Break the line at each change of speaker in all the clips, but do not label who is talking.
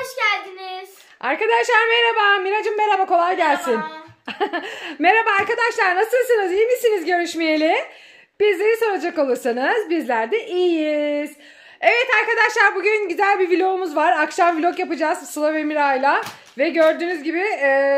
hoş geldiniz.
Arkadaşlar merhaba. Miracığım merhaba, kolay gelsin. Merhaba arkadaşlar, nasılsınız? İyi misiniz görüşmeyeli? Bizleri soracak olursanız bizler de iyiyiz. Evet arkadaşlar, bugün güzel bir vlogumuz var. Akşam vlog yapacağız Sıla ve Mira'yla. Ve gördüğünüz gibi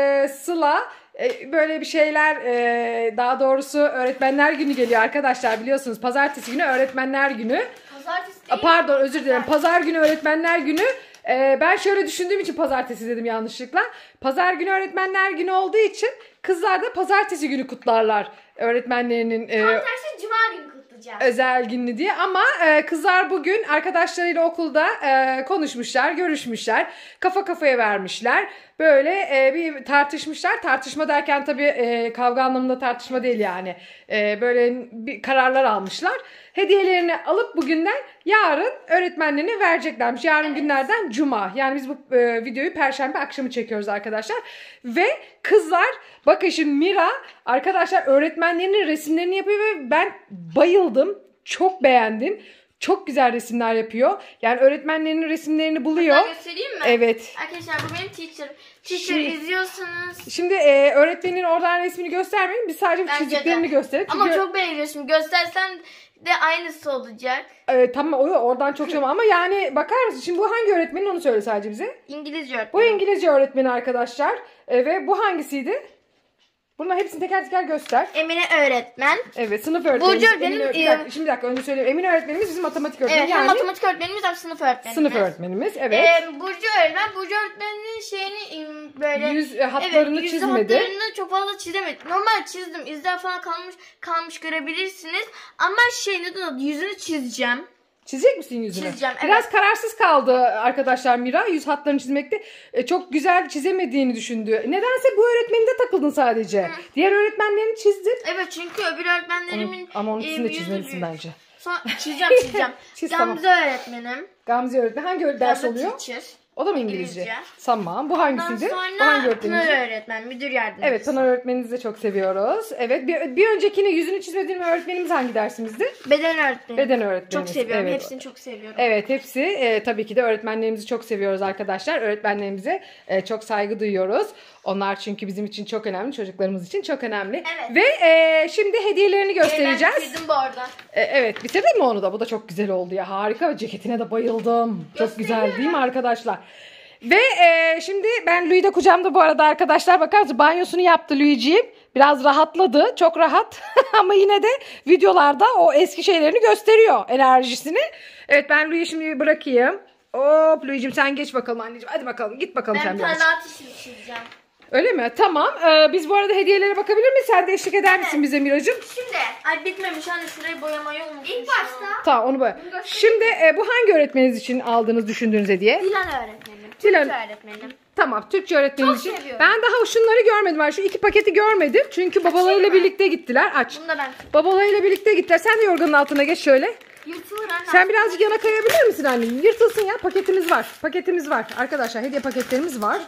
Sıla böyle bir şeyler, daha doğrusu öğretmenler günü geliyor arkadaşlar, biliyorsunuz. Pazartesi günü öğretmenler günü.
Pazartesi değil.
Pardon, özür dilerim. Pazar günü öğretmenler günü. Ben şöyle düşündüğüm için pazartesi dedim yanlışlıkla. Pazar günü öğretmenler günü olduğu için kızlar da pazartesi günü kutlarlar öğretmenlerinin
Tam tersi cuma günü kutlayacağız.
özel günü diye. Ama kızlar bugün arkadaşlarıyla okulda konuşmuşlar, görüşmüşler. Kafa kafaya vermişler. Böyle bir tartışmışlar. Tartışma derken tabii kavga anlamında tartışma değil yani. Böyle bir kararlar almışlar. Hediyelerini alıp bugünden yarın öğretmenlerine vereceklermiş. Yarın günlerden cuma. Yani biz bu videoyu perşembe akşamı çekiyoruz arkadaşlar. Ve kızlar, bakın şimdi Mira arkadaşlar öğretmenlerinin resimlerini yapıyor ve ben bayıldım. Çok beğendim. Çok güzel resimler yapıyor. Yani öğretmenlerinin resimlerini buluyor.
Hatta göstereyim mi?
Evet.
Arkadaşlar bu benim teacher. Teacher izliyorsanız.
Şimdi öğretmenin oradan resmini göstermeyin. Biz sadece çizdiklerini gösterip.
Ama çok beğeniyorsun. Göstersen de aynısı olacak.
Tamam, oradan çok şey ama yani bakar mısın? Şimdi bu hangi öğretmenin, onu söyle sadece bize.
İngilizce öğretmeni.
Bu İngilizce öğretmeni arkadaşlar. Ve bu hangisiydi? Bunların hepsini teker teker göster.
Emine öğretmen.
Evet, sınıf öğretmenimiz.
Burcu öğretmenim.
Şimdi bir dakika önce söyleyeyim. Emine öğretmenimiz bizim matematik öğretmenimiz.
Evet,
yani
matematik öğretmenimiz hem sınıf öğretmenimiz.
Sınıf öğretmenimiz, evet.
Burcu öğretmen. Burcu öğretmenin şeyini böyle
Yüz hatlarını
yüz
çizmedi.
hatlarını çok fazla çizemedim. Normal çizdim. İzler falan kalmış görebilirsiniz. Ama neden yüzünü çizeceğim.
Çizecek misin yüzünü?
Çizeceğim, evet.
Biraz kararsız kaldı arkadaşlar Mira. Yüz hatlarını çizmekte çok güzel çizemediğini düşündü. Nedense bu öğretmeninde takıldın sadece. Hı. Diğer öğretmenlerini çizdin.
Evet, çünkü öbür öğretmenlerimin
ama onun ikisini de çizmelisin bence.
Çizeceğim.
Çiz,
Gamze
tamam.
öğretmenim.
Gamze öğretmen hangi ders oluyor?
Teacher.
O da mı İngilizce? Tamam. Bu hangisiydi?
Ondan
Bu hangi
sonra
öğretmenimiz?
Pınar öğretmen, müdür yardımcısı.
Evet, Pınar öğretmeninizi de çok seviyoruz. Evet, bir öncekini yüzünü çizmediğim öğretmenimiz hangi dersimizdi?
Beden öğretmeni.
Beden öğretmenimiz.
Çok seviyorum.
Evet.
Hepsini çok seviyorum.
Evet, hepsi tabii ki de öğretmenlerimizi çok seviyoruz arkadaşlar. Öğretmenlerimize çok saygı duyuyoruz. Onlar çünkü bizim için çok önemli, çocuklarımız için çok önemli.
Evet.
Ve şimdi hediyelerini göstereceğiz.
Ben bitirdim bu arada.
Evet, bitirdin mi onu da? Bu da çok güzel oldu ya. Harika, ceketine de bayıldım. Çok güzel değil mi arkadaşlar? Ve şimdi ben Louis de kucağımda bu arada arkadaşlar, bakar mısınız? Banyosunu yaptı Louis'ciğim. Biraz rahatladı. Çok rahat. Ama yine de videolarda o eski şeylerini gösteriyor, enerjisini. Evet, ben Louis'i şimdi bırakayım. Hop Louis'ciğim, sen geç bakalım anneciğim. Hadi bakalım, git bakalım sen
Ben bir tane
biraz.
daha çizeceğim.
Öyle mi? Tamam. Biz bu arada hediyelere bakabilir miyiz? Sen de eşlik eder misin bize Miracığım?
Şimdi bitmemiş, hani şurayı boyamayı unutmuşum. İlk başta.
Tamam, onu boya. Şimdi bu hangi öğretmeniniz için aldığınız, düşündüğünüz hediye?
Dilan öğretmenim.
Dilan
öğretmenim.
Tamam, Türkçe öğretmeniniz için.
seviyorum.
Ben daha şunları görmedim. Ben şu iki paketi görmedim. Çünkü babalarıyla birlikte gittiler. Aç.
Bunu da ben.
Babalarıyla birlikte gittiler. Sen de yorganın altına geç şöyle.
Yırtılır anne.
Sen birazcık yana kayabilir misin anneciğim? Yırtılsın ya. Paketimiz var. Paketimiz var. Arkadaşlar hediye paketlerimiz var.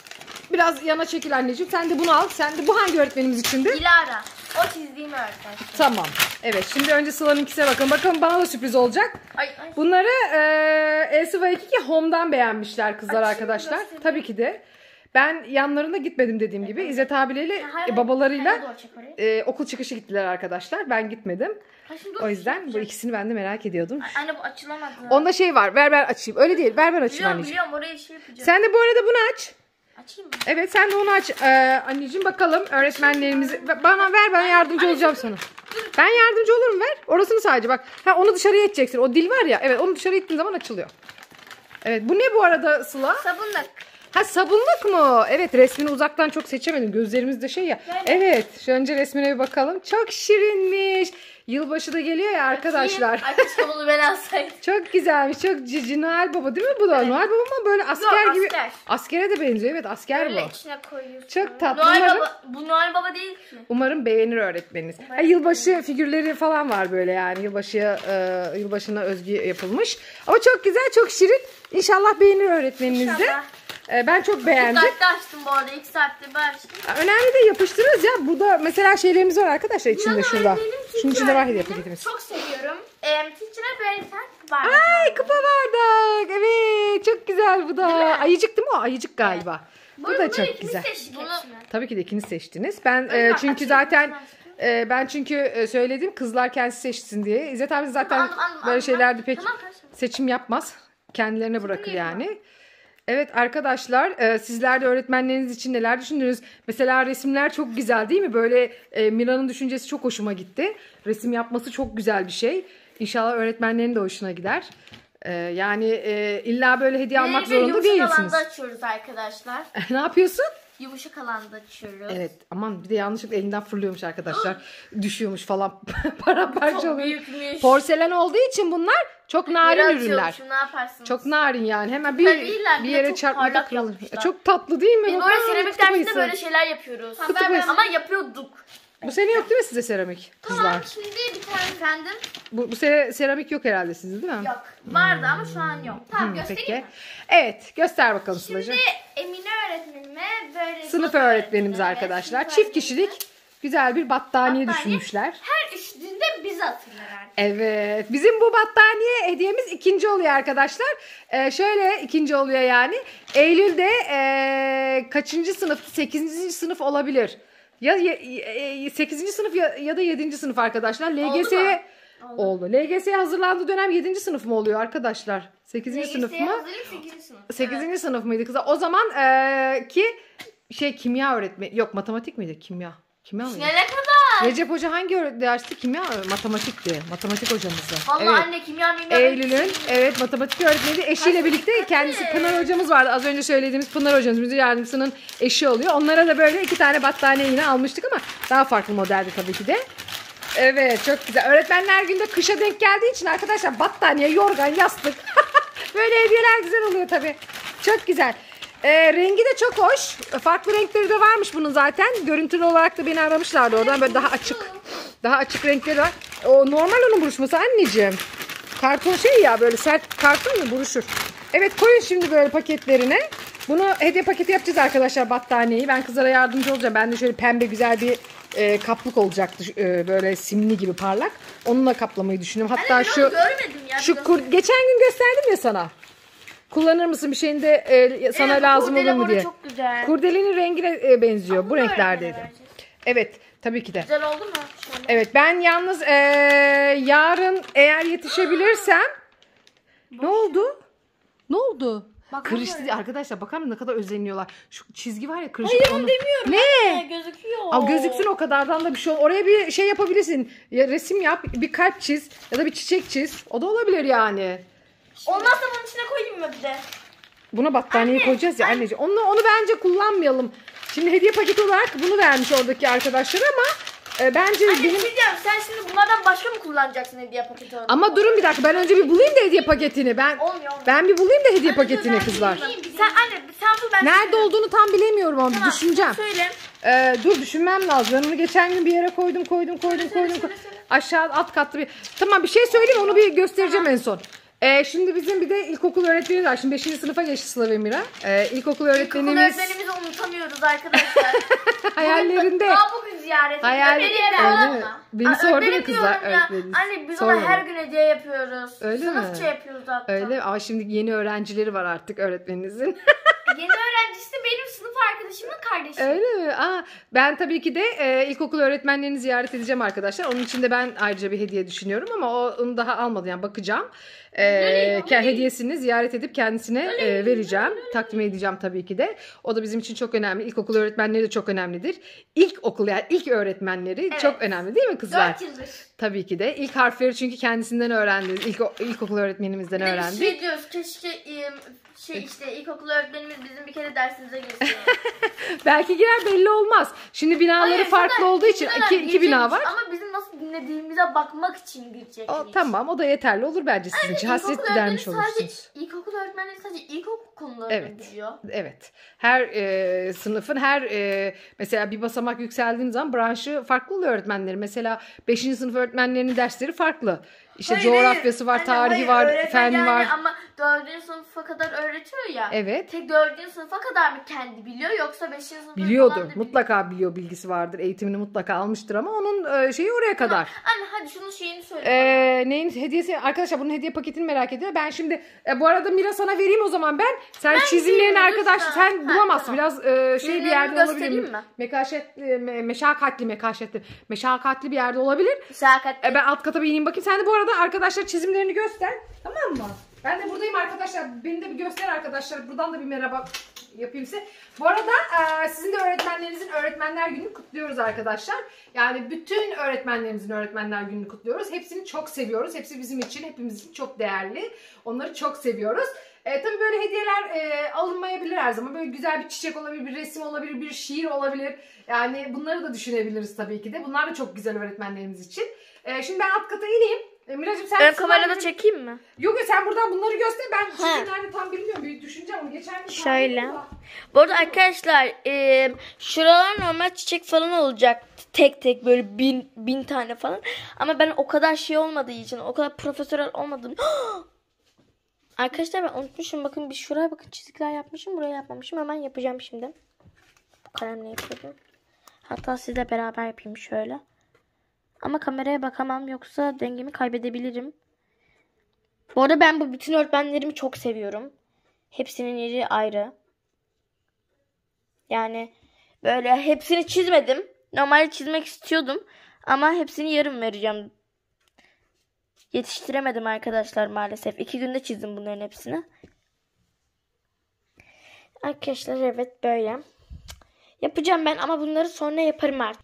Biraz yana çekil anneciğim. Sen de bunu al. Sen de, bu hangi öğretmenimiz içindi?
Dilara. O çizdiğim öğretmen.
Tamam. Evet, şimdi önce Sıla'nınkisine bakın. Bakalım bana da sürpriz olacak.
Ay.
Bunları Elsiva 2 Home'dan beğenmişler kızlar arkadaşlar.
göstereyim.
Tabii ki de. Ben yanlarında gitmedim dediğim gibi. İzzet abiyle
Hayır,
babalarıyla
hayır, doğru, çek
okul çıkışı gittiler arkadaşlar. Ben gitmedim. O yüzden bu ikisini ben de merak ediyordum.
Anne bu açılamadı.
Onda şey var. Ver ben açayım. Öyle değil. Ver ben açayım
Biliyorum
anneciğim.
oraya şey yapacağım.
Sen de bu arada bunu aç.
Açayım mı?
Evet, sen de onu aç. Anneciğim bakalım öğretmenlerimizi. Bana ver, ben yardımcı olacağım sana. Ben yardımcı olurum, ver. Orasını sadece bak. Onu dışarıya iteceksin. O dil var ya. Evet, onu dışarı ittiğin zaman açılıyor. Evet, bu ne bu arada Sıla?
Sabunluk.
Ha, sabunluk mu? Evet, resmini uzaktan çok seçemedim. Gözlerimiz de şey ya. Evet, şu önce resmine bir bakalım. Çok şirinmiş. Yılbaşı da geliyor ya arkadaşlar.
Arkadaşlar bunu ben alsaydım.
Çok güzelmiş. Çok cici Noel Baba değil mi bu da? Evet. Noel Baba mı böyle asker gibi? Asker. Askere de benziyor. Evet, asker
böyle
bu.
içine koyuyorsun.
Çok tatlı.
Noel Baba, bu Noel Baba değil ki.
Umarım beğenir öğretmeniniz. Yılbaşı figürleri falan var böyle yani. Yılbaşına özgü yapılmış. Ama çok güzel, çok şirin. İnşallah beğenir öğretmeniniz de.
İnşallah.
Ben çok beğendim.
2 saatte açtım bu arada. 2 saatte ben açtım.
Önemli de yapıştırırız ya. Burada mesela şeylerimiz var arkadaşlar içinde şurada. Şunun içinde var hediye paketimiz.
Çok seviyorum. Teacher'a böyle bir tane var.
Ay, kupa bardak. Evet, çok güzel. güzel bu da. Ayıcık değil mi o? Ayıcık galiba. Bu da çok güzel. Tabii ki de ikiniz seçtiniz. Ben çünkü zaten söyledim kızlar kendisi seçsin diye. İzzet abi zaten böyle şeylerde pek seçim yapmaz. Kendilerine bırakır yani. Evet arkadaşlar, sizler de öğretmenleriniz için neler düşündünüz? Mesela resimler çok güzel değil mi? Böyle Mira'nın düşüncesi çok hoşuma gitti. Resim yapması çok güzel bir şey. İnşallah öğretmenlerin de hoşuna gider. Yani illa böyle hediye almak zorunda değilsiniz.
Yumuşak alanda açıyoruz arkadaşlar.
Ne yapıyorsun?
Yumuşak alanda açıyoruz.
Evet aman bir de yanlışlıkla elinden fırlıyormuş arkadaşlar. Düşüyormuş falan paramparça oluyor.
Çok büyükmüş.
Porselen olduğu için bunlar çok narin ürünler.
Ne yaparsınız?
Çok narin yani. Hemen bir yere çarpmada kırılır. Çok tatlı değil mi?
Biz böyle seramik dersinde böyle şeyler yapıyoruz. Ama yapıyorduk.
Bu sene yok değil mi size seramik kızlar?
Tamam şimdi bir tane efendim.
Bu sene seramik yok herhalde sizde değil mi?
Yok. Vardı ama şu an yok. Tamam göstereyim
peki.
mi?
Evet göster bakalım Sıla'cığım.
Şimdi Emine öğretmenime böyle...
Sınıf öğretmenimiz arkadaşlar.
Evet,
Çift kişilik güzel bir battaniye düşünmüşler.
Her üşüdüğünde bizi hatırlar artık.
Evet. Bizim bu battaniye hediyemiz ikinci oluyor arkadaşlar. Şöyle ikinci oluyor yani. Eylül'de kaçıncı sınıf? 8. sınıf olabilir. Ya 8. sınıf ya da 7. sınıf arkadaşlar. LGS'ye oldu. LGS'ye hazırlandığı dönem 7. sınıf mı oluyor arkadaşlar? 8. sınıf mı?
8. sınıf.
8. sınıf mıydı kızlar? O zaman kimya öğretmeni. Yok matematik miydi? Kimya mıydı?
Ne kadar?
Recep Hoca hangi dersti? Kimya matematikti. Matematik hocamızdı.
Vallahi
evet.
Anne kimya mimya.
Eylül'ün matematik öğretmeni eşiyle birlikte kendisi Pınar hocamız vardı. Az önce söylediğimiz Pınar hocamız müdür yardımcısının eşi oluyor. Onlara da böyle 2 tane battaniye yine almıştık ama daha farklı modeldi tabii ki de. Evet çok güzel. Öğretmenler günde kışa denk geldiği için arkadaşlar battaniye, yorgan, yastık. Böyle hediyeler güzel oluyor tabii. Çok güzel. Rengi de çok hoş. Farklı renkleri de varmış bunun zaten. Görüntülü olarak da beni aramışlardı oradan. Böyle daha açık renkleri var. O normal onun buruşması anneciğim. Karton ya böyle sert karton mu buruşur. Evet koyun şimdi böyle paketlerine. Bunu hediye paketi yapacağız arkadaşlar battaniyeyi. Ben kızlara yardımcı olacağım. Ben de şöyle pembe güzel bir kaplık olacaktı. Böyle simli gibi parlak. Onunla kaplamayı düşünüyorum. Hatta
Anne,
şu
görmedim ya,
geçen gün gösterdim ya sana. Kullanır mısın bir şeyinde sana lazım olur mu diye.
Çok güzel.
Kurdelenin rengine benziyor. Bu renklerdeydi. Evet tabii ki de.
Güzel oldu mu? Şöyle.
Evet ben yalnız yarın eğer yetişebilirsem ne oldu? Ne oldu? Kırıştı arkadaşlar bakar mısın ne kadar özeniyorlar. Şu çizgi var ya kırışık.
Hayır onu demiyorum.
Ne?
Gözüküyor.
Aa, gözüksün o kadardan da bir şey. Oraya bir şey yapabilirsin. Ya resim yap, bir kalp çiz ya da bir çiçek çiz. O da olabilir yani.
Olmazsa bunun içine koyayım mı bir de?
Buna battaniye koyacağız ya anneciğim. Onu bence kullanmayalım. Şimdi hediye paketi olarak bunu vermiş oradaki arkadaşlar ama bence
Anne
benim...
diyeceğim sen şimdi bunlardan başka mı kullanacaksın hediye paketi olarak?
Ama durun bir dakika ben önce bir bulayım da hediye paketini.
Olmuyor.
Ben bir bulayım da hediye paketini kızlar.
Sen bul ben.
Nerede olduğunu tam bilemiyorum ama bir düşüneceğim.
Söyle.
Dur düşünmem lazım. Ben onu geçen gün bir yere koydum.
Söyle.
Aşağı alt katlı bir... Tamam bir şey söyleyeyim onu bir göstereceğim en son. Şimdi bizim bir de ilkokul öğretmenimiz var. Şimdi 5. sınıfa geçti Sıla ve Mira. İlkokul öğretmenimiz...
İlkokul öğretmenimizi unutamıyoruz arkadaşlar.
hayallerinde.
Daha bugün ziyaret ediyor.
Beni sordu mu kızlar?
Anne biz ona her gün hediye yapıyoruz.
Öyle
Sınıfça
mi?
yapıyoruz hatta.
Öyle ama şimdi yeni öğrencileri var artık öğretmeninizin.
Yeni öğrencisi de benim sınıf arkadaşımın kardeşi.
Öyle mi? Ben tabii ki de ilkokul öğretmenlerini ziyaret edeceğim arkadaşlar. Onun için de ben ayrıca bir hediye düşünüyorum ama onu daha almadım yani bakacağım. Hediyesini ziyaret edip kendisine vereceğim. Takdim edeceğim tabii ki de. O da bizim için çok önemli. İlkokul öğretmenleri de çok önemlidir. İlkokul yani ilk öğretmenleri çok önemli değil mi kızlar?
4 yıldır.
Tabii ki de. İlk harfleri çünkü kendisinden öğrendik. İlkokul öğretmenimizden öğrendik.
Şey diyoruz keşke işte ilkokul öğretmenimiz bizim bir kere dersimize girsin.
Belki girer belli olmaz. Şimdi binaları farklı olduğu için iki bina var.
Ama bizim nasıl dinlediğimize bakmak için girecek.
Tamam o da yeterli olur bence sizin için. Hasret gidermiş olursunuz.
İlkokul öğretmenleri sadece ilkokul konularını biliyor.
Evet. Her sınıfın mesela bir basamak yükseldiğiniz zaman branşı farklı oluyor öğretmenleri. Mesela 5. sınıf öğretmenlerinin dersleri farklı. İşte
Hayır,
coğrafyası var,
Anne,
tarihi
hayır,
var,
öğretmen
fen
yani
var.
Ama 4. sınıfa kadar öğretiyor ya.
Evet.
Tek 4. sınıfa kadar mı kendi biliyor yoksa 5. sınıfa
Biliyordur.
falan da biliyor?
Mutlaka biliyor, bilgisi vardır. Eğitimini mutlaka almıştır ama onun şeyi oraya kadar.
Anne hadi şunun şeyini söyle bana.
Neyin hediyesi? Arkadaşlar bunun hediye paketini merak ediyor. Ben şimdi bu arada Mira sana vereyim o zaman ben. Sen çizimlerini
bilmiyorum,
arkadaş
lütfen.
sen
Ha,
bulamazsın.
tamam.
Biraz şey bir
Çizimlerimi
yerde
göstereyim
olabilir.
mi?
Meşakkatli bir yerde olabilir.
Müsaade.
Ben alt kata bir ineyim bakayım. Sen de bu arada arkadaşlar çizimlerini göster. Tamam mı? Ben de buradayım arkadaşlar. Beni de bir göster arkadaşlar. Buradan da bir merhaba yapayım size. Bu arada sizin de öğretmenlerinizin Öğretmenler Günü'nü kutluyoruz arkadaşlar. Yani bütün öğretmenlerimizin Öğretmenler Günü'nü kutluyoruz. Hepsini çok seviyoruz. Hepsi bizim için, hepimiz için çok değerli. Onları çok seviyoruz. Tabii böyle hediyeler alınmayabilir her zaman. Böyle güzel bir çiçek olabilir, bir resim olabilir, bir şiir olabilir. Yani bunları da düşünebiliriz tabii ki de. Bunlar da çok güzel öğretmenlerimiz için. Şimdi ben alt kata ineyim. Miracığım sen...
Ben kamerada çekeyim mi?
Yok sen buradan bunları göster. Ben çünkü nerede tam bilmiyorum. Bir düşüneceğim onu. Geçen gün
Şöyle. Bu arada arkadaşlar şuralar normal çiçek falan olacak. Tek tek böyle bin tane falan. Ama ben o kadar şey olmadığı için, o kadar profesyonel olmadığım. Arkadaşlar ben unutmuşum. Bakın bir şuraya bakın, çizikler yapmışım. Buraya yapmamışım. Hemen yapacağım şimdi. Bu kalemle yapıyorum. Hatta sizle beraber yapayım şöyle. Ama kameraya bakamam, yoksa dengemi kaybedebilirim. Bu arada ben bu bütün öğretmenlerimi çok seviyorum. Hepsinin yeri ayrı. Yani böyle hepsini çizmedim. Normalde çizmek istiyordum. Ama hepsini yarım vereceğim. Yetiştiremedim arkadaşlar maalesef. 2 günde çizdim bunların hepsini. Arkadaşlar evet böyle. Yapacağım ben ama bunları sonra yaparım artık.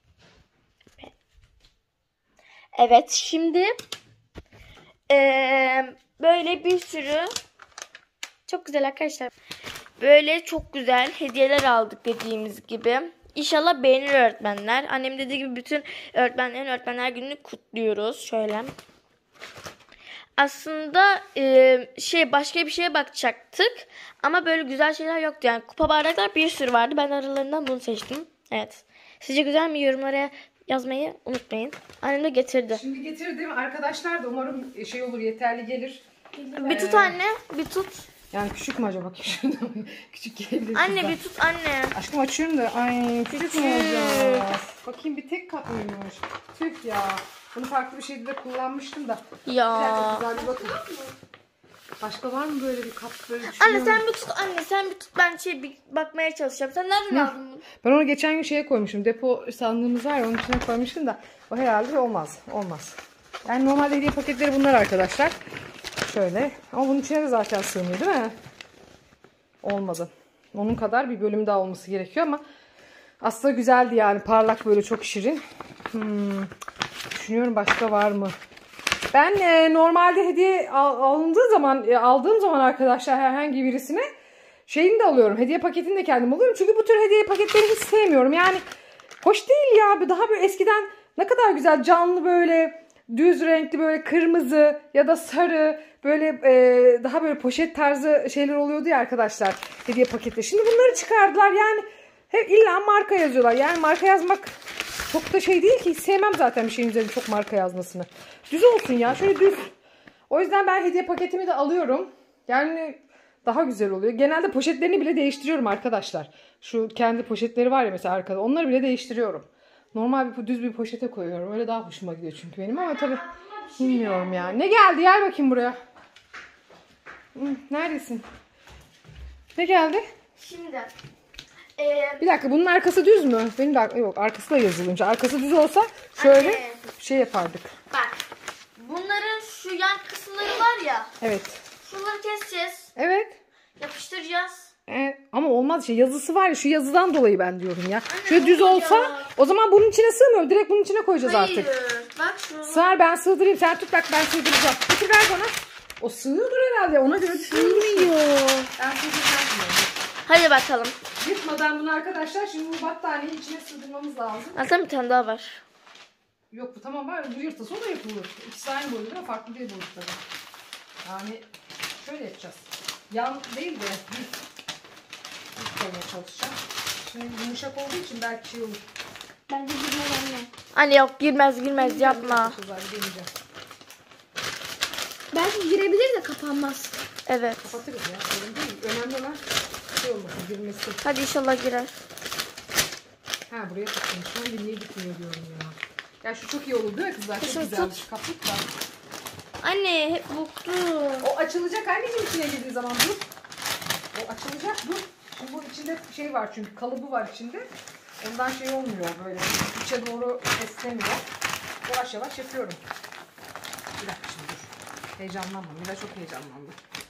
Evet şimdi böyle bir sürü çok güzel arkadaşlar. Böyle çok güzel hediyeler aldık dediğimiz gibi. İnşallah beğenir öğretmenler. Annem dediği gibi bütün öğretmenlerin Öğretmenler Günü'nü kutluyoruz. Şöyle. Aslında başka bir şeye bakacaktık. Ama böyle güzel şeyler yoktu. Yani kupa bardaklar bir sürü vardı. Ben aralarından bunu seçtim. Evet. Sizce güzel mi? Yorumlara yazmayı unutmayın. Annem de getirdi.
Şimdi getirdim arkadaşlar da umarım şey olur, yeterli gelir.
Bir tut anne. Bir tut.
Yani küçük mü acaba? Küçük gelebilir.
Anne
kızlar.
bir tut anne.
Aşkım açıyorum da ay küçük mü olacak? Bakayım bir tek kat mıymış? Tüh ya. Bunu farklı bir şeyde de kullanmıştım da.
Ya.
Güzel bir bakın. Başka var mı böyle bir kap böyle
Anne
düşünüyorum.
sen bir tut anne, sen bir tut, ben bir bakmaya çalışacağım. Sen nereden aldın bunu?
Ben onu geçen gün şeye koymuşum. Depo sandığımız var ya, onun içine koymuştum da o herhalde olmaz. Olmaz. Yani normalde hediye paketleri bunlar arkadaşlar. Şöyle. Ama bunun içine de zaten sığmıyor değil mi? Olmadı. Onun kadar bir bölüm daha olması gerekiyor ama aslında güzeldi yani. Parlak böyle, çok şirin. Düşünüyorum başka var mı? Ben normalde hediye aldığım zaman arkadaşlar herhangi birisine şeyini de alıyorum. Hediye paketini de kendim alıyorum. Çünkü bu tür hediye paketlerini hiç sevmiyorum. Yani hoş değil ya. Daha böyle eskiden ne kadar güzel canlı böyle düz renkli böyle kırmızı ya da sarı böyle daha böyle poşet tarzı şeyler oluyordu ya arkadaşlar, hediye paketi. Şimdi bunları çıkardılar yani hep illa marka yazıyorlar. Yani marka yazmak çok da şey değil ki, hiç sevmem zaten bir şeyin üzerine çok marka yazmasını. Düz olsun ya, şöyle düz. O yüzden ben hediye paketimi de alıyorum. Yani daha güzel oluyor. Genelde poşetlerini bile değiştiriyorum arkadaşlar. Şu kendi poşetleri var ya mesela arkada, onları bile değiştiriyorum. Normal bir düz bir poşete koyuyorum. Öyle daha hoşuma gidiyor çünkü benim, ama tabii bilmiyorum yani. Ne geldi? Gel bakayım buraya. Neredesin? Ne geldi?
Şimdi.
Bir dakika, bunun arkası düz mü? Benim de yok, arkası da yazılıymış. Arkası düz olsa şöyle
Anne.
şey yapardık.
Bak. Bunların şu yan kısımları var ya.
Evet.
Şunları keseceğiz.
Evet.
Yapıştıracağız.
Ama olmaz şey, yazısı var ya, şu yazıdan dolayı ben diyorum ya.
Anne,
Şöyle düz
olacak.
olsa o zaman bunun içine sığmıyor. Direkt bunun içine koyacağız
Hayır.
artık.
Bak şunu.
Sığar, ben sığdırayım. Sen tut bak, ben sığdıracağım. Getir ver bana. O sığıyordur herhalde. Ona göre
Sığmıyor.
ben sığdıracağım.
Hadi bakalım.
Yırtmadan bunu arkadaşlar, şimdi bu battaniyeyi içine sığdırmamız lazım.
Aslında bir tane daha var.
Yok bu tamam var. Bu yırtılsa o da yapılır. İkisi aynı boyutta ama farklı bir boyutları. Yani şöyle yapacağız. Yan değil de düz koymaya çalışacağım. Şimdi yumuşak olduğu için belki şey olur.
Bence girmez anne. Anne yok, girmez yapma.
Deneyeceğim.
Belki girebilir de kapanmaz.
Evet.
Kapatırız ya. Sorun değil. Önemli olan şey olması, girmesi.
Hadi inşallah girer.
Ha buraya takılmış. Ben de niye gitmiyor diyorum ya. Ya şu çok iyi olur değil mi kızlar? Çok
Şunu
güzelmiş.
tut.
Kaput da.
Anne hep boktum.
O açılacak anneciğim içine girdiği zaman dur. O açılacak dur. Şimdi bu içinde şey var çünkü kalıbı var içinde. Ondan şey olmuyor böyle. İçe doğru esnemiyor. Yavaş yavaş yapıyorum. Bir dakika şimdi dur. Heyecanlanma. Mira çok heyecanlandı.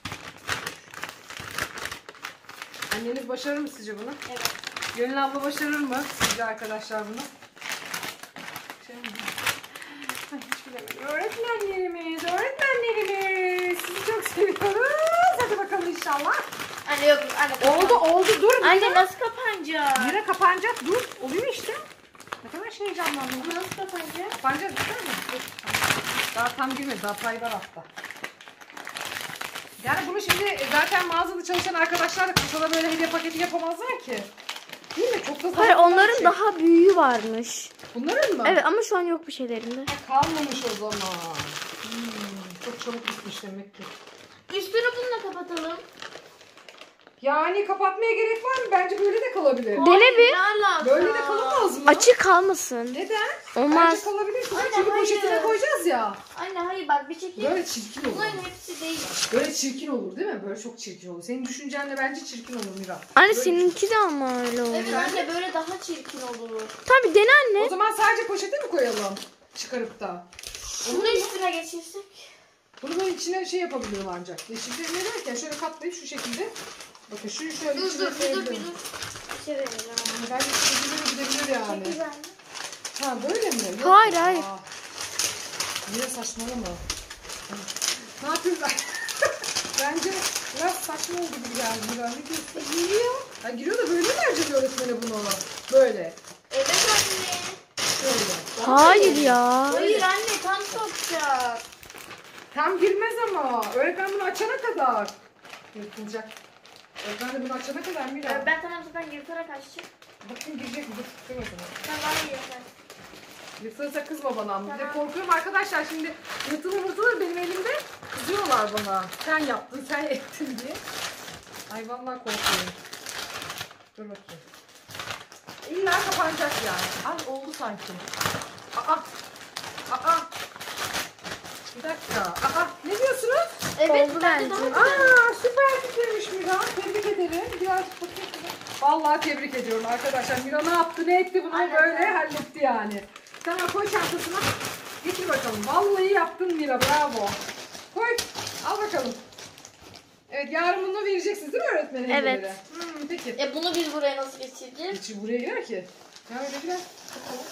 Anneniz başarır mı sizce bunu?
Evet.
Gönül abla başarır mı sizce arkadaşlar bunu? Ay, hiç bilemedim. Öğretmenlerimiz. Sizi çok seviyoruz. Hadi bakalım inşallah.
Anne yok. Anne
Oldu dur.
Anne nasıl kapanacak?
Mira kapanacak dur. Oluyor işte. Ne kadar şey heyecanlandım.
Nasıl kapanacak?
Kapanacak değil mi? Dur. Daha tam girmedi. Daha pay var hatta. Yani bunu şimdi zaten mağazada çalışan arkadaşlar da kasada böyle hediye paketi yapamazlar ki. Değil mi? Çok da
Hayır
zor bir
onların
şey.
daha büyüğü varmış.
Bunların mı?
Evet ama şu an yok bir şeylerinde.
Kalmamış o zaman. Çok çabuk bitmiş demek ki.
Üstünü bununla kapatalım.
Yani kapatmaya gerek var mı? Bence böyle de kalabilir.
Dene bir.
Böyle de kalamaz mı?
Açık kalmasın.
Neden?
Olmaz.
Bence kalabilir.
Anne,
Çünkü
hayır.
poşetine koyacağız ya.
Anne hayır bak bir çekil.
Böyle çirkin olur.
Bunların hepsi değil.
Böyle çirkin olur değil mi? Böyle çok çirkin olur. Senin düşüncenle bence çirkin olur Mira.
Anne
Böyle
seninki de ama öyle oldu.
Evet anne böyle daha çirkin olur.
Tabii dene anne.
O zaman sadece poşete mi koyalım? Çıkarıp da.
Bunu üstüne geçirsek.
Bunu ben içine şey yapabilirim ancak. Yeşilde ne derken şöyle katlayıp şu şekilde. Bakın şunu şöyle
Dur
içine
dur bir dur
koyabilirim.
bir dur. Bir şey vereceğim.
Bence gidebilir gidebilir yani.
Güzel.
Ha böyle mi? Yok.
Hayır, hayır.
Aa. Niye saçmalama? Ne yapıyorsun? Bence biraz saçma oldu gibi geldi. Mira. Ne diyorsun? Giriyor. Ha, giriyor da böyle mi verecek öğretmene bunu? Böyle.
Evet anne.
Böyle.
Hayır ya.
Hayır anne tam sokacak.
Tam girmez ama. Öğretmen bunu açana kadar. Yırtılacak. Öğretmen de bunu açana kadar Mira.
Ben tamam zaten yırtarak açacağım.
Bakayım girecek mi? Dur. Dur bakalım.
Tamam yeter.
Yırtılırsa kızma bana. Bir de
Tamam.
korkuyorum arkadaşlar şimdi yırtılır benim elimde. Kızıyorlar bana. Sen yaptın, sen ettin diye. Ay vallahi korkuyorum. Dur bakayım. İlla kapanacak yani. Ay oldu sanki. Aa. Bir dakika. Ne diyorsunuz?
Evet
Oldu
bence
bence.
daha
Süper fikirmiş Mira. Tebrik ederim. Birazcık bakayım. Vallahi tebrik ediyorum arkadaşlar. Mira ne yaptı, ne etti bunu
Aynen.
böyle halletti yani. Tamam koy çantasına. Getir bakalım. Vallahi yaptın Mira. Bravo. Koy. Al bakalım. Evet yarın bunu vereceksiniz değil mi öğretmene?
Evet.
hediyeleri? Peki.
bunu biz buraya nasıl geçireceğiz?
Hiç buraya girer ki. Ya öyle girer. Bakalım.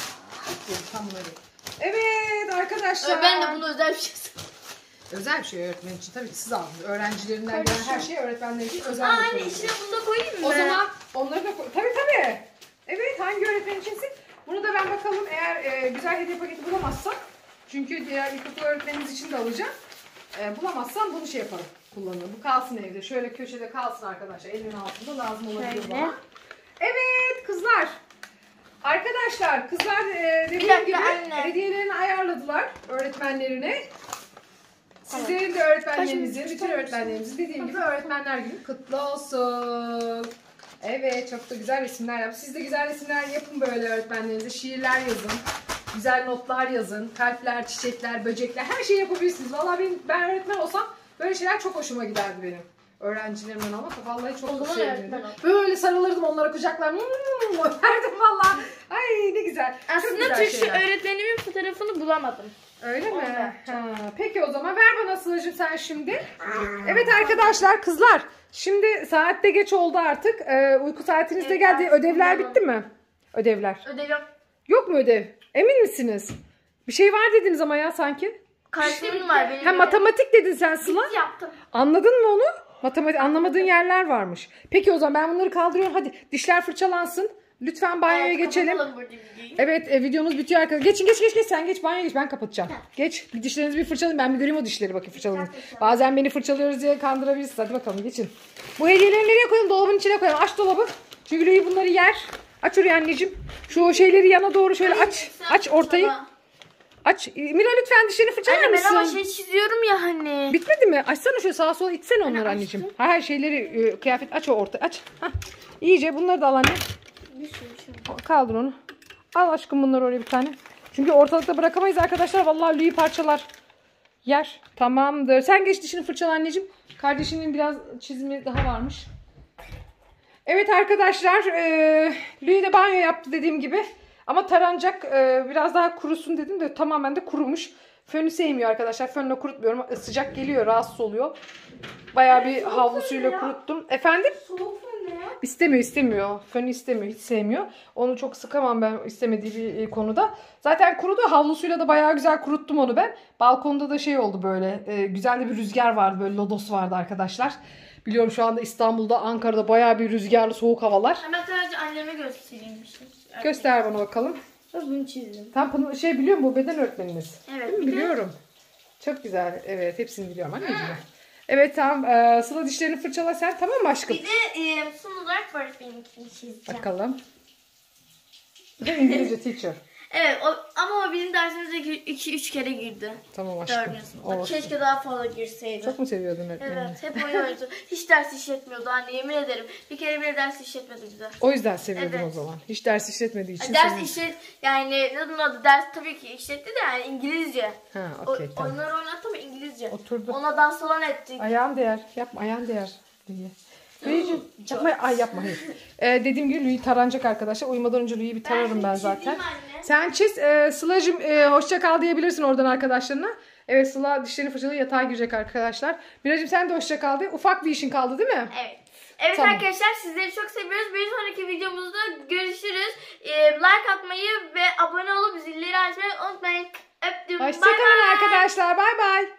Tam bunları. Evet arkadaşlar.
Ben de bunu özel bir şey
Özel bir şey öğretmen için tabii ki siz aldınız. Öğrencilerinden gelen her şey öğretmenler için özel bir
Anne
şey.
içine bunu da koyayım mı?
O zaman onları da koy. Tabii. Evet hangi öğretmen içinsin? Bunu da ben bakalım eğer güzel hediye paketi bulamazsam. Çünkü diğer ilkokul öğretmenimiz için de alacağım. Bulamazsam bunu şey yaparım. Kullanırım. Bu kalsın evde. Şöyle köşede kalsın arkadaşlar. Elimin altında lazım olabilir
Şöyle.
bana. Evet kızlar. Arkadaşlar kızlar dediğim
dakika
gibi
anne.
hediyelerini ayarladılar öğretmenlerine. Sizlerin de öğretmenlerinizin, bütün öğretmenlerimizin dediğim gibi öğretmenler günü kutlu olsun. Evet çok da güzel resimler yap. Siz de güzel resimler yapın böyle öğretmenlerinize. Şiirler yazın. Güzel notlar yazın. Kalpler, çiçekler, böcekler her şeyi yapabilirsiniz. Vallahi ben öğretmen olsam böyle şeyler çok hoşuma giderdi benim. Öğrencilerimden ama vallahi çok
zaman
sevdim.
öğretmen ol.
Böyle sarılırdım onlara kucaklarım. Öperdim vallahi. Ay ne güzel. Çok
Aslında
güzel
Türkçe
şeyler.
öğretmenimin fotoğrafını bulamadım.
Öyle mi?
Orada.
Ha, peki o zaman ver bana Sıla'cığım sen şimdi. Evet arkadaşlar kızlar. Şimdi saat de geç oldu artık. Uyku saatiniz de
Evet,
geldi.
artık
Ödevler
uyuyalım.
bitti mi? Ödevler.
Ödev yok.
Yok mu ödev? Emin misiniz? Bir şey var dediniz ama ya sanki.
Kalplerim var benim.
Ha matematik dedin sen Sıla.
yaptım.
Anladın mı onu? Matematik anlamadığın yerler varmış. Peki o zaman ben bunları kaldırıyorum. Hadi dişler fırçalansın. Lütfen banyoya geçelim. Evet videomuz bitiyor arkadaşlar. Geç sen geç banyoya geç ben kapatacağım. Geç dişlerinizi bir fırçalayın ben bir göreyim o dişleri bakayım fırçalayın. Bazen beni fırçalıyoruz diye kandırabilirsiniz. Hadi bakalım geçin. Bu hediyeleri nereye koyalım? Dolabın içine koyalım. Aç dolabı. Çünkü Lüyü bunları yer. Aç oraya anneciğim. Şu şeyleri yana doğru şöyle aç. Aç ortayı. Aç. Mira lütfen dişlerini fırçalar
Anne ben
mısın?
ama şey çiziyorum ya hani.
Bitmedi mi? Açsana şöyle sağa sola itsene onları
Anne,
anneciğim. Her şeyleri kıyafet aç o orta aç. Hah. İyice bunları da al anne.
Bir sürü şey.
Kaldır onu. Al aşkım bunları oraya bir tane. Çünkü ortalıkta bırakamayız arkadaşlar. Vallahi Louis parçalar. Yer. Tamamdır. Sen geç dişini fırçala anneciğim. Kardeşinin biraz çizimi daha varmış. Evet arkadaşlar. Louis de banyo yaptı dediğim gibi. Ama taranacak. Biraz daha kurusun dedim de tamamen de kurumuş. Fönü sevmiyor arkadaşlar. Fönle kurutmuyorum. Sıcak geliyor. Rahatsız oluyor. Bayağı bir havlusuyla kuruttum. Efendim?
Soğuk mu ne?
İstemiyor. Fönü istemiyor. Hiç sevmiyor. Onu çok sıkamam ben istemediği bir konuda. Zaten kurudu. Havlusuyla da bayağı güzel kuruttum onu ben. Balkonda da şey oldu böyle. Güzel de bir rüzgar vardı. Böyle lodos vardı arkadaşlar. Biliyorum şu anda İstanbul'da, Ankara'da bayağı bir rüzgarlı soğuk havalar.
Ben sadece anneme göstereyim bir şey.
Göster bana bakalım.
Bunu çizdim.
Tam şey biliyor musun? Bu beden öğretmeniniz.
Evet.
Değil mi?
bir de-
Biliyorum. Çok güzel. Evet. Hepsini biliyorum anneciğim. Evet tamam. Sıla dişlerini fırçala sen. Tamam mı aşkım?
Bir de son olarak benimkini çizeceğim.
Bakalım. Bu da İngilizce teacher.
Evet ama o bizim dersimize 2-3 kere girdi.
Tamam aşkım.
4. sınıfta.
Olsun.
Keşke daha fazla girseydi.
Çok mu seviyordun öğretmenini?
Evet, hep oyun oynuyordu. Hiç ders işletmiyordu anne, yemin ederim. Bir kere bile ders işletmedi bize.
O yüzden seviyordun
Evet.
o zaman. Hiç ders işletmediği için.
Ders
senin-
işlet, yani ne onun adı, ders tabii ki işletti de yani İngilizce.
Ha, okey tamam.
Oyunları oynattı ama İngilizce.
Oturdu.
Ona dans falan ettik.
Ayağın değer. Yapma ayağın değer. diye. Louis'cim yapma. Ay yapma hayır. Dediğim gibi Louis taranacak arkadaşlar. Uyumadan önce Louis'i bir tararım ben zaten.
çizeyim anne.
Sen çiz. Sıla'cığım hoşça kal diyebilirsin oradan arkadaşlarına. Evet Sıla dişlerini fırçalayıp yatağa girecek arkadaşlar. Miracığım sen de hoşça kal de. Ufak bir işin kaldı değil mi?
Evet. Evet
Tamam.
arkadaşlar, sizleri çok seviyoruz. Bir sonraki videomuzda görüşürüz. Like atmayı ve abone olup zilleri açmayı unutmayın. Öptüm. Bay
Hoşça kalın
bay.
arkadaşlar. Bay bay.